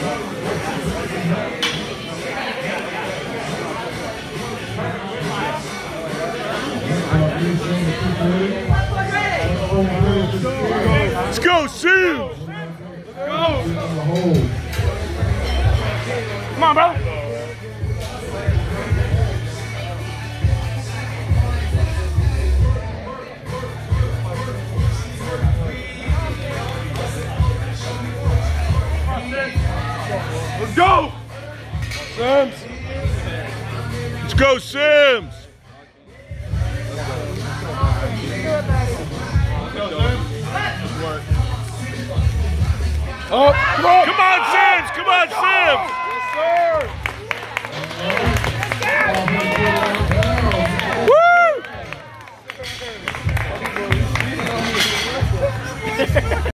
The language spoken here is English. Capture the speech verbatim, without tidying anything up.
Let's go, Sims! Let's go! Come on, brother! Let's go! Sims! Let's go, Sims! Oh, come on! Come on, Sims! Come on, Sims! Yes, sir!